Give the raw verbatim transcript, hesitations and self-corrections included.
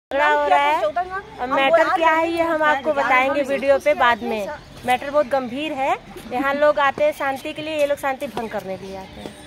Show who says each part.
Speaker 1: झगड़ा हो रहा है। अब मैटर क्या है ये हम आपको बताएंगे वीडियो पे बाद में। मैटर बहुत गंभीर है। यहाँ लोग आते हैं शांति के लिए, ये लोग शांति भंग करने के लिए आते हैं।